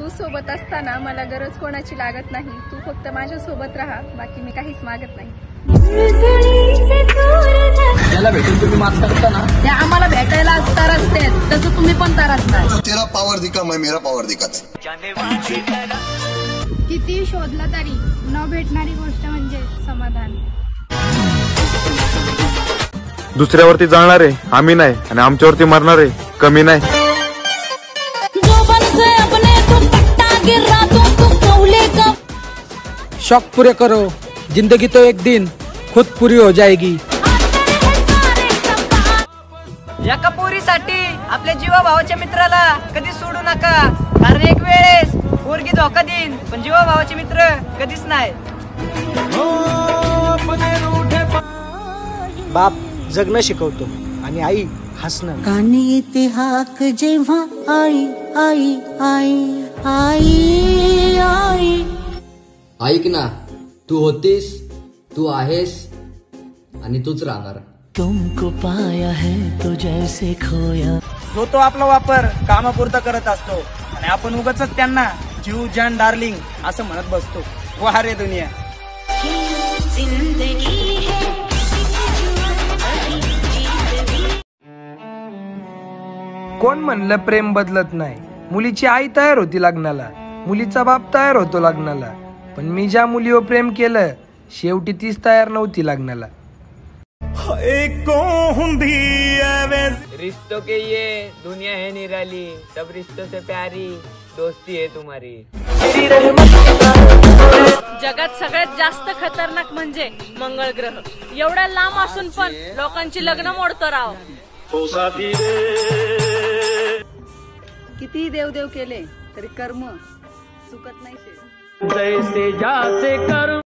तू सोबत असताना मला गरज कोणाची लागत नाही. तू फक्त माझ्या सोबत राहा, बाकी मी काहीच मागत नाही. त्याला भेटून तुम्ही माफ करता ना, ते आम्हाला भेटायला असता रस्त्यात, तसं तुम्ही पण तरच नाही. तेरा पावर दिखा, मैं मेरा पावर दिखाता. किती शोधलं तरी न भेटणारी गोष्ट म्हणजे समाधान. दुसऱ्यावरती जाणारे आम्ही नाही आणि आमच्यावरती मरणारे कमी नाही. शौक पूरे करो, जिंदगी तो एक दिन खुद पूरी हो जाएगी. एका पोरीसाठी आपल्या जीवा भावाच्या मित्राला कधी सोडू नका, कारण एक वेळेस पोरगी धोका देईन, पण जीवा भावाचे मित्र कधीच नाही. बाप जगणं शिकवतो आणि आई हसणं. कानी येते हाक जेव्हा आई आई आई आई आई. ऐक ना, तू होतीस, तू आहेस आणि तूच राहणार. तुमको पाया है तो जैसे खोया. जो तो आपला वापर कामापुरता करत असतो आणि आपण उगाच त्यांना जीव जान डार्लिंग असं म्हणत बसतो. वाह रे दुनिया. कोण म्हणलं प्रेम बदलत नाही. मुलीची आई तयार होती लग्नाला, मुलीचा बाप तयार होतो लग्नाला, पण मी ज्या मुलीवर प्रेम केलं शेवटी तीच तयार नव्हती लग्नाला. रिश्तों के ये दुनिया है निराली, सब रिश्तों से प्यारी दोस्ती है तुम्हारी. जगात सगळ्यात जास्त खतरनाक म्हणजे मंगळ ग्रह. एवढ्या लांब असून पण लोकांची लग्न मोडतो राव. किती देवदेव केले तरी कर्म चुकत नाही. जैसे जासे कर